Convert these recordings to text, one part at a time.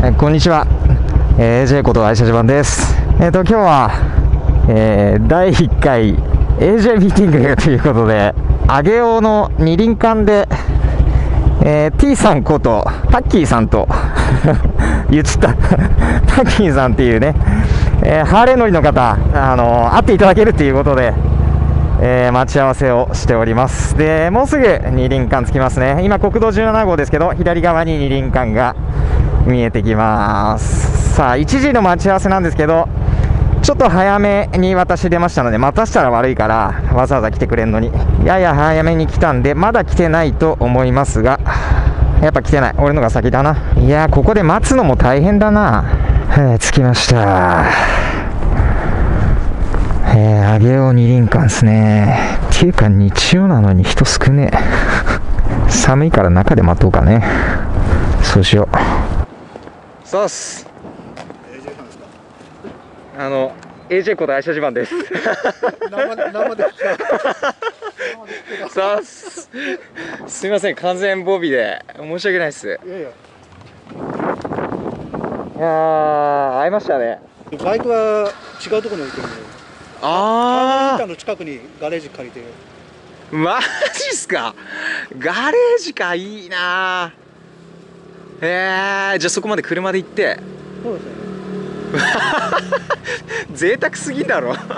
こんにちは、AJ こと愛車自慢です。今日は、第1回 AJ ミーティングということで、上尾の二輪館で、T さんことタッキーさんと言っちゃったタッキーさんっていうね、ハーレー乗りの方、会っていただけるということで、待ち合わせをしております。で、もうすぐ二輪館着きますね。今国道17号ですけど、左側に二輪館が見えてきます。さあ、1時の待ち合わせなんですけど、ちょっと早めに私出ましたので、待たせたら悪いからわざわざ来てくれんのに、やや早めに来たんで、まだ来てないと思いますが、やっぱ来てない。俺のが先だな。いやー、ここで待つのも大変だな。着きました。上尾二輪館ですね。っていうか日曜なのに人少ねえ寒いから中で待とうかね。そうしよう。そうっす。AJ さんですか。AJ こと愛車自慢です。 生でそうっす。すみません、完全防備で申し訳ないっす。いやー、会いましたね。 バイクは違うところに置いてるんで。 ああの近くにガレージ借りて。 マジっすか。ガレージか、いいな。じゃあそこまで車で行って。 そうですね。 贅沢すぎんだろ。 でも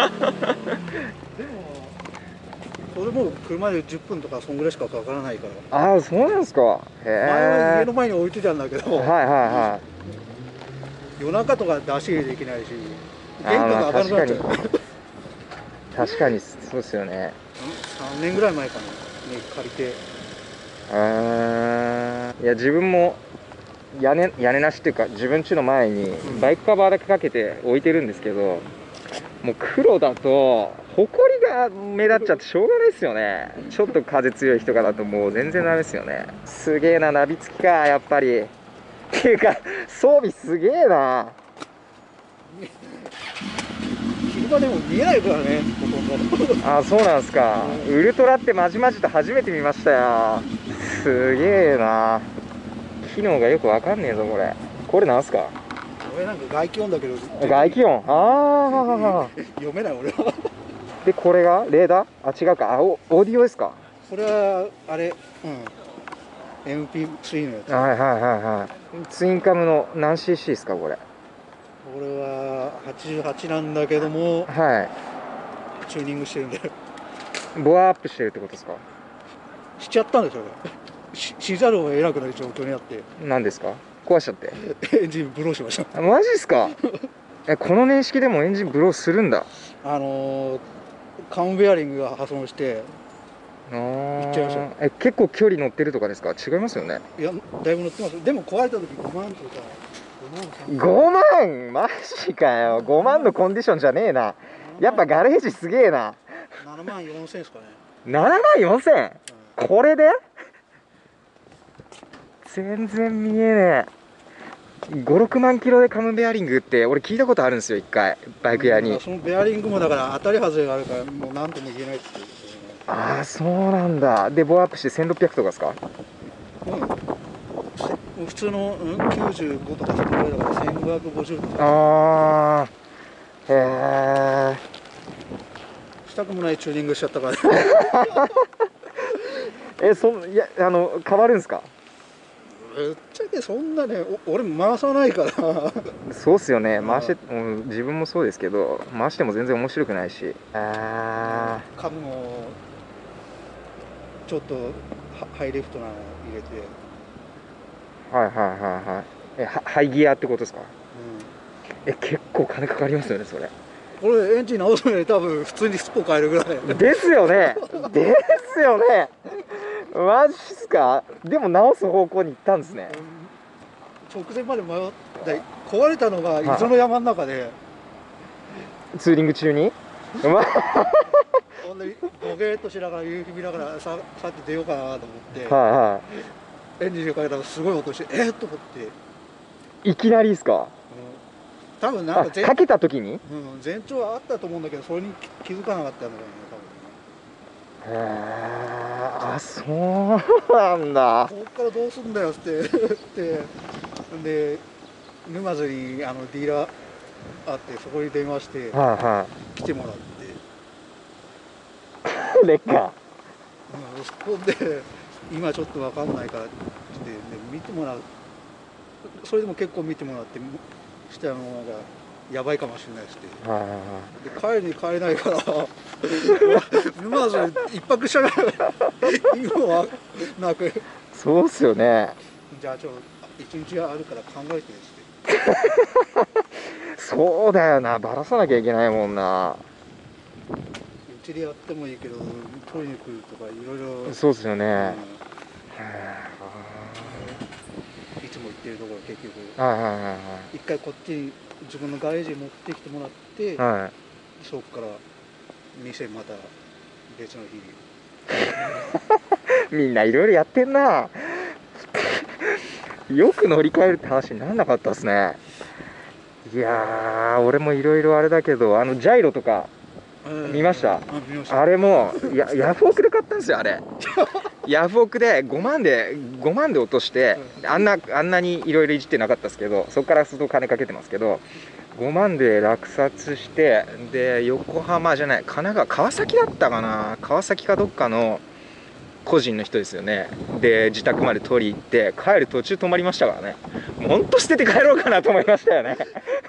それも車で10分とかそんぐらいしかかからないから。 ああ、そうなんですか。 前は家の前に置いてたんだけど、 はいはいはい。 夜中とか出し入れできないし、玄関が開かなくなっちゃう。 確かにそうですよね。 3年ぐらい前かな、ね、借りて。 いや、自分も屋根なしっていうか、自分家の前にバイクカバーだけかけて置いてるんですけど、もう黒だと埃が目立っちゃってしょうがないですよね。ちょっと風強い日とかだともう全然ダメですよね。すげえな、ナビ付きか、やっぱり。っていうか装備すげえな。 車でも見えないからね、ほとんど。 ああ、そうなんですか。ウルトラってまじまじと初めて見ましたよ。すげえな。機能がよくわかんねえぞこれ。これなんすか。 俺なんか外気温だけど。 外気温。ああ。 読めない俺は。 でこれがレーダー。あ、違うか。オーディオですか。 これはあれ、MP3 のやつ。 はいはいはいはい。ツインカムの何 cc ですかこれ。 これは88なんだけども、 はチューニングしてるんで。 ボアアップしてるってことですか。 しちゃったんですよ。しざるを得なくなる状況にあって。 何ですか。壊しちゃって。 エンジンブローしました。 マジっすか。この年式でもエンジンブローするんだ。 カムベアリングが破損していっちゃいました。 結構距離乗ってるとかですか。違いますよね。 いや、だいぶ乗ってます。でも壊れた時5万とか。 5万マジかよ。5万のコンディションじゃねえな。やっぱガレージすげえな。 7万4千ですかね。 7万4千、これで全然見えねえ。5、6万キロでカムベアリングって俺聞いたことあるんですよ、一回バイク屋に。 そのベアリングもだから当たり外れがあるからもう何とも言えないっていう、 ああ、そうなんだ。でボアアップして1600とかですか。 普通の、95とかそのぐらいだから1550とか。 ああ、へえ。 したくもないチューニングしちゃったからいや、変わるんですか。 ぶっちゃけそんなね、俺回さないからそうっすよね。自分もそうですけど、回しても全然面白くないし。 株もちょっとハイリフトなの入れて。 はいはいはいはい。ハイギアってことですか。結構金かかりますよねそれ。 これエンジン直すのに多分普通にスポ変えるぐらいですよね。ですよね。マジっすか。でも直す方向に行ったんですね。 直前まで迷って壊れたのが伊豆の山の中で、 ツーリング中にほんでボケーっとしながら夕日見ながらさって出ようかなと思って、 はいはい。 エンジンでかけたらすごい音してと思って。 いきなりですか。 多分なんかかけた時に、 前兆はあったと思うんだけど、それに気づかなかったんだろうね多分。へえ、あ、そうなんだ。 ここからどうすんだよってで沼津にディーラーあって、そこに電話してはいは来てもらって、 い。レッカそこで今ちょっと分かんないからって言って、見てもらう。それでも結構見てもらって、してなんかやばいかもしれないですって。 ー。はいはいはい。 で帰れないから沼津一泊したら意味はなく、 そうっすよね。 じゃあ一日あるから考えてですって。 そうだよな、バラさなきゃいけないもんな。 うちでやってもいいけど取りに来るとかいろいろ。 そうっすよね。 いつも行ってるところ結局はいはいはい一回こっちに自分のガレージに持ってきてもらって、 はい。はい。 そこから店また別の日に。 みんないろいろやってんな。よく乗り換えるって話になんなかったっすね。いやー、俺もいろいろあれだけど、ジャイロとか見ました。 見ました。 あれもヤフオクで買ったんですよ、あれ。ヤフオクで5万で落として、あんなにいろいろいじってなかったですけど、そこから相当金かけてますけど、5万で落札して、で横浜じゃない、神奈川、川崎だったかな、川崎かどっかの個人の人ですよね。で自宅まで取り行って、帰る途中止まりましたからね。もうほんと捨てて帰ろうかなと思いましたよね。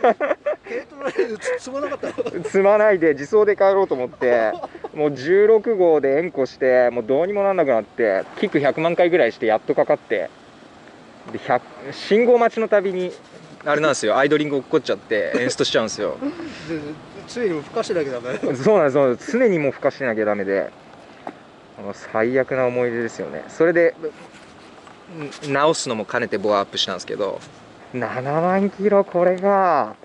積まなかった積まないで自走で帰ろうと思って、もう16号で援護して、もうどうにもなんなくなって、キック100万回ぐらいしてやっとかかって、で信号待ちのたびにあれなんですよ、アイドリング落っこっちゃってエンストしちゃうんですよ。 常に吹かしてなきゃダメ。 そうなんです、常にもう吹かしてなきゃダメで、最悪な思い出ですよね。それで直すのも兼ねてボアアップしたんですけど、7万キロ、これが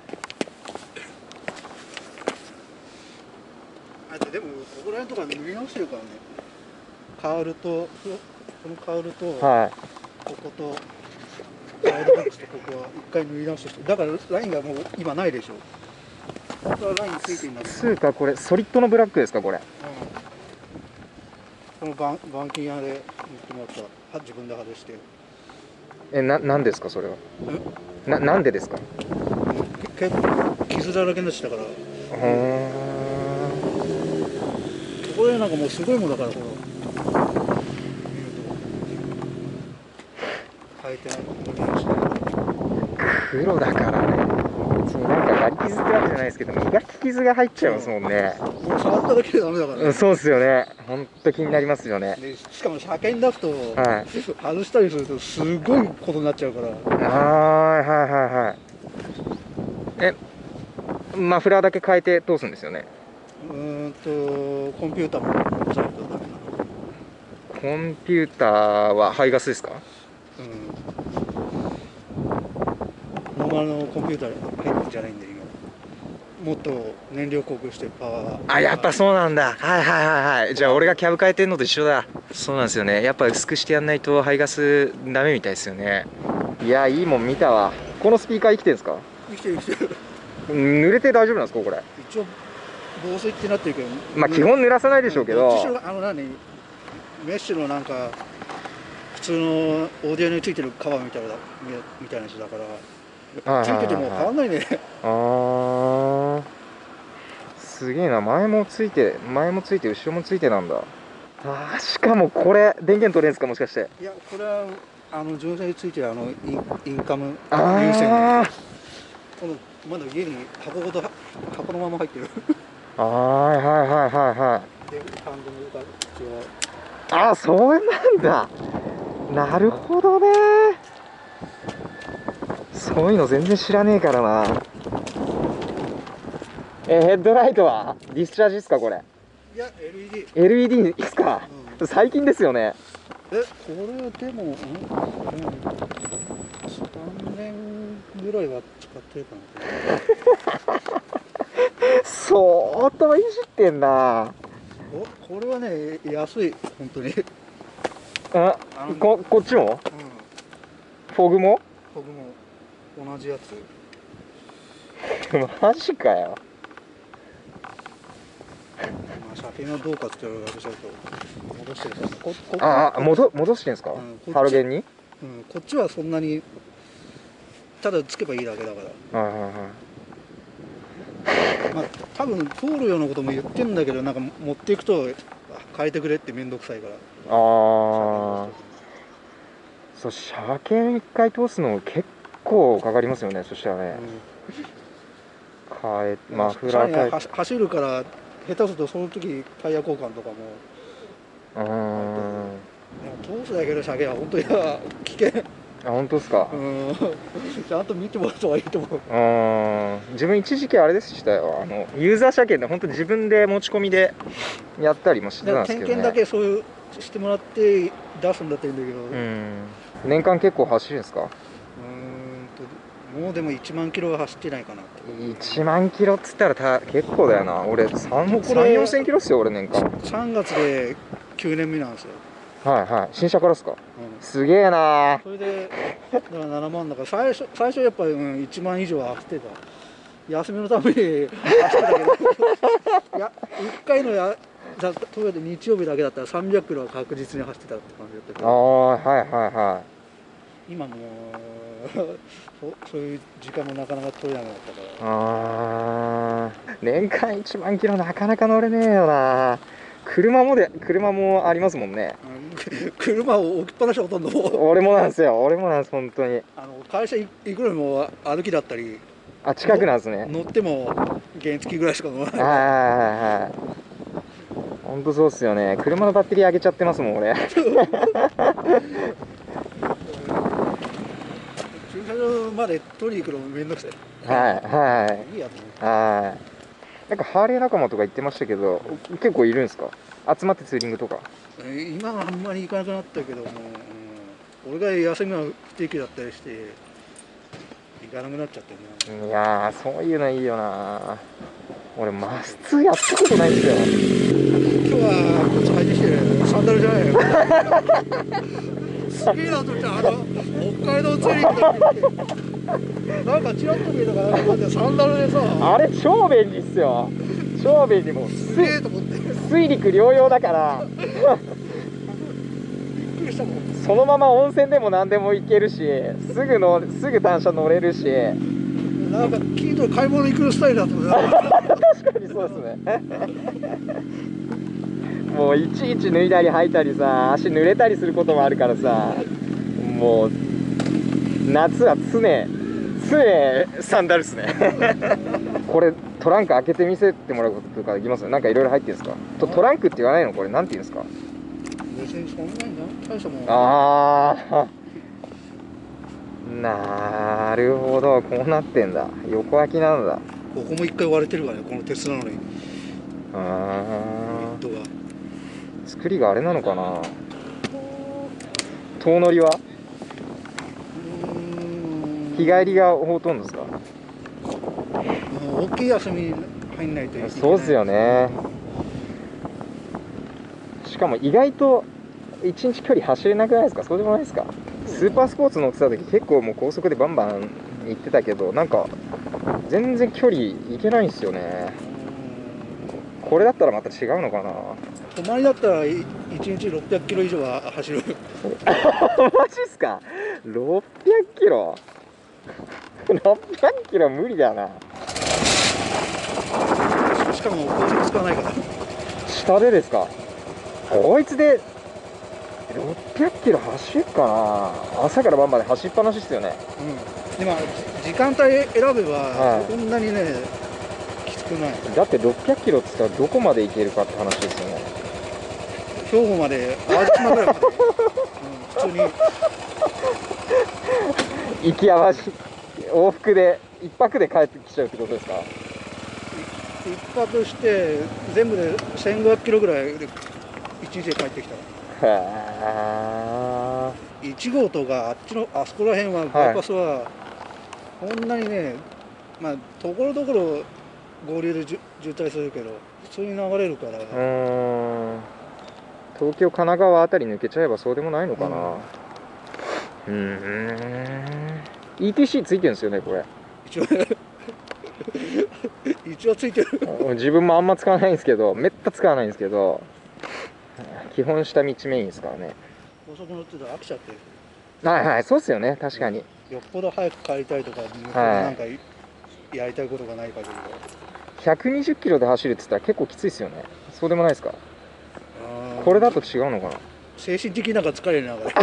でもここら辺とか塗り直してるからね。カウルとこのカウルと、 はい、 こことカウルボックスとここは一回塗り直してる。だからラインがもう今ないでしょ。本当はラインついています。 つうかこれソリッドのブラックですか、これ。 この板金屋で塗ってもらった自分で外して。 なんですかそれは。なんでですか。 結構傷だらけになってたから。これなんかもうすごいもんだから、この変えてない黒だからね。別になんかガリ傷ってわけじゃないですけど、磨き傷が入っちゃいますもんね。 もう触っただけでダメだからね。 そうですよね。ほんと気になりますよね。 でしかも車検出すと、 はい、 外したりするとすごいことになっちゃうから。 はいはい。マフラーだけ変えて通すんですよね。 コンピューターも押さえるとダメなの。 コンピューターは排ガスですか。 ノーマルのコンピューター入ってんじゃないんで今。もっと燃料濃くしてパワー。 やっぱそうなんだ。はいはいはいはい。じゃあ俺がキャブ変えてんのと一緒だ。そうなんですよね。やっぱ薄くしてやんないと排ガスダメみたいですよね。いや、いいもん見たわ。このスピーカー生きてるんですか。 生きてる生きてる。 濡れて大丈夫なんですかこれ。 一応防水ってなってるけど、 まあ基本濡らさないでしょうけど、 メッシュのなんか普通のオーディオについてるカバーみたいなやつだから、ついてても変わんないね。 すげえな。前もついて後ろもついてなんだ。しかもこれ電源取れるんですか、もしかして。 いや、これは純正についてるインカム有線。このまだ家に箱のまま入ってる。 はいはいはいはいはい。 でハンドルが違う。そうなんだ。なるほどね。そういうの全然知らねえからな。ヘッドライトはディスチャージですかこれ。 いや LED ですか、最近ですよね。 これでも3年ぐらいは使ってるかな。 相当いじってんな。 これはね安い本当に。 こっちも、フォグも同じやつ。 マジかよ。 車検はどうかって言われちゃうと戻してるから。 戻してんすか、ハロゲンに。 こっちはそんなにただつけばいいだけだから。 はいはいはい。 まあ多分通るようなことも言ってんだけど、なんか持っていくと変えてくれって面倒くさいから。 ああ、そう、車検1回通すの結構かかりますよね、そしたらね。マフラー変えて。 走るから下手するとその時タイヤ交換とかも。通すだけの車検は本当に危険。 あ、本当ですか。 ちゃんと見てもらった方がいいと思う。 自分一時期あれでしたよ、ユーザー車検で本当に自分で持ち込みでやったりもしてたんですけどね。 点検だけそういうしてもらって出すんだったらいいんだけど。 年間結構走るんですか？ もうでも1万キロは走ってないかなって。 1万キロっつったら結構だよな。俺3、4000キロっすよ、俺年間。 3月で9年目なんですよ。 はいはい。新車からっすか？すげえな。 それでだから7万だから、最初やっぱり1万以上は走ってた。休みのために走ってたけどいや1回のとりあえず日曜日だけだったら300キロは確実に走ってたって感じだったけど。 はいはいはい。 今もそういう時間もなかなか取れなくなったから。 年間1万キロなかなか乗れねえよな。車もありますもんね。 車を置きっぱなしほとんど。 俺もなんですよ。本当に。 会社行くのも歩きだったり。 近くなんですね。 乗っても原付ぐらいしか乗らない。 はい。本当そうっすよね。車のバッテリー上げちゃってますもん、俺。 駐車場まで取りに行くのもめんどくさい。いいやと思う。 なんかハーレー仲間とか言ってましたけど、結構いるんですか？集まってツーリングとか。 今はあんまり行かなくなったけども、俺が休みが不定期だったりして行かなくなっちゃってね。 いやー、そういうのいいよな。俺マス2やったことないんですよ。 今日は靴履いてきてサンダルじゃないよ。すげえなと思って、北海道ツーリングだってなんかチラッと見えたからなんかサンダルでさ、 あれ超便利っすよ。超便利。もうすげえと思って水陸両用だからびっくりしたもん。 そのまま温泉でも何でも行けるし、すぐ単車乗れるし、 なんか聞いたら買い物行くスタイルだと思う。 確かにそうですね。もういちいち脱いだり履いたりさ、足濡れたりすることもあるからさ、もう夏は常サンダルっすね。これトランク開けて見せてもらうこととかできます？なんかいろいろ入ってるんですか？トランクって言わないの？これなんて言うんですか？ 別にそんなに大したもん。 なるほど、こうなってんだ。横開きなんだ。 ここも一回割れてるからね、この鉄なのに。 作りがあれなのかな。遠乗りは日帰りがほとんどですか？ 大きい休み入んないといけない。 そうっすよね。しかも意外と1日距離走れなくないですか？そうでもないですか？スーパースポーツ乗ってた時結構もう高速でバンバン行ってたけど、なんか全然距離いけないんですよね。これだったらまた違うのかな。 泊まりだったら1日600キロ以上は走る。 マジっすか？600キロ600キロ無理だな。 しかも高速使わないから。 下でですか？こいつで600キロ走るかな。朝から晩まで走りっぱなしっすよね。 でも時間帯選べばこんなにね、きつくない。 だって600キロって言ったらどこまで行けるかって話ですよね。 兵庫まで、淡路島ぐらいまで、普通に行き淡路往復で1泊で帰ってきちゃうってことですか？ 1泊して全部で1500キロぐらいで1日で帰ってきた。1号とかあそこら辺はバイパスはこんなにね、まあところどころ合流で渋滞するけど普通に流れるから。 東京神奈川あたり抜けちゃえばそうでもないのかな。ETC ついてるんですよね、これ。 一応ついてる。 自分もあんま使わないんですけど、めった使わないんですけど、基本下道メインですからね。 高速乗ってたら飽きちゃって。 そうっすよね、確かに。 よっぽど早く帰りたいとか、 はいなんかやりたいことがない限りは。 120キロで走るって言ったら結構きついですよね。そうでもないですか？ あーこれだと違うのかな。 精神的になんか疲れるながら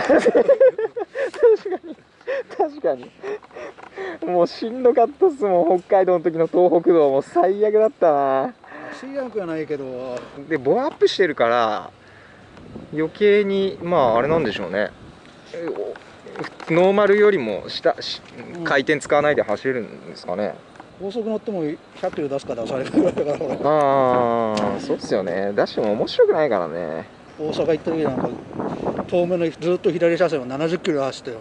確かにもうしんどかったっすもん。北海道の時の東北道も最悪だったな。 最悪はないけど、 でボアアップしてるから余計にまああれなんでしょうね。ノーマルよりも回転使わないで走れるんですかね。 高速乗っても100キロ出すか出されるぐらいだから、ほらああそうっすよね。出しても面白くないからね。 大阪行った時なんか遠目のずっと左車線を70キロで走ったよ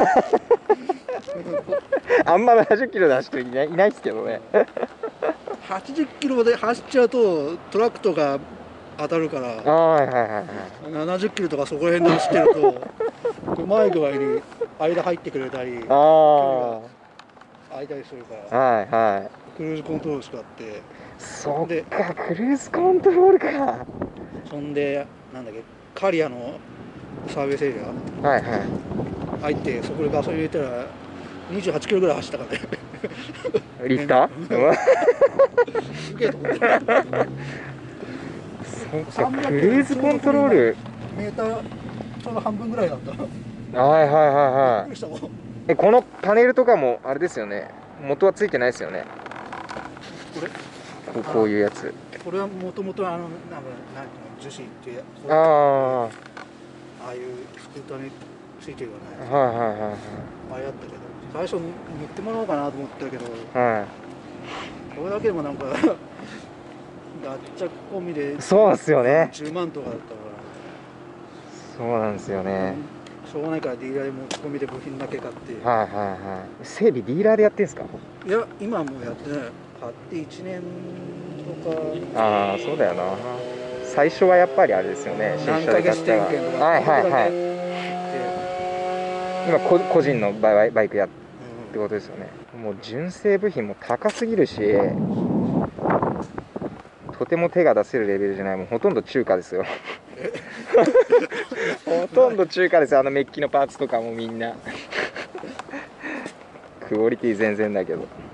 あんま70キロで走ってる人いないですけどね。 80キロで走っちゃうとトラックとか当たるから、 はいはいはいはい。 70キロとかそこら辺で走ってるとうまい具合に間入ってくれたりああ空いたりするからはいはい。 クルーズコントロール使ってそっでか、クルーズコントロールか。 そんでなんだっけカリアのサービスエリアはいはい。 入ってそこでガソリン入れたら28キロぐらい走ったからねリフターすげえと思ってそっか、クルーズコントロール。 メーターちょうど半分ぐらいだったびっはいはいはいはい。 くりしたもんこのパネルとかもあれですよね。元はついてないですよね。 これこういうやつ。 これはもともとなんていうの樹脂っていうああああいうスクーターについてるよねはいはいはいはい。 あれやったけど最初塗ってもらおうかなと思ったけどはこれだけでもなんか脱着込みでい。そうですよね。 10万とかだったかそうなんですよら、 ね。 しょうがないからディーラーで持ち込みで部品だけ買ってはいはいはい。整備ディーラーでやってんすか？ いや今はもうやってない買って1年とかああそうだよな。最初はやっぱりあれですよね。新何車で買ヶ月ったら。 点検とかはいはいはい。今個人のバイクやっうんてことですよね。もう純正部品も高すぎるし、とても手が出せるレベルじゃない。もうほとんど中華ですよ。ほとんど中華ですよ。あのメッキのパーツとかもみんな。クオリティ全然だけど。